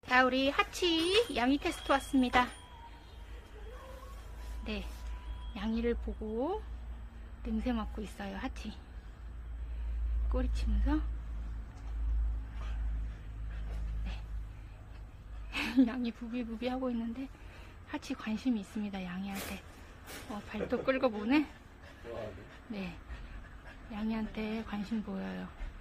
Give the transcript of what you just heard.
자, 우리 하치 양이 테스트 왔습니다. 네, 양이를 보고 냄새 맡고 있어요. 하치 꼬리 치면서. 네. 양이 부비부비 하고 있는데 하치 관심이 있습니다. 양이한테. 발도 끌고 보네. 네, 양이한테 관심 보여요.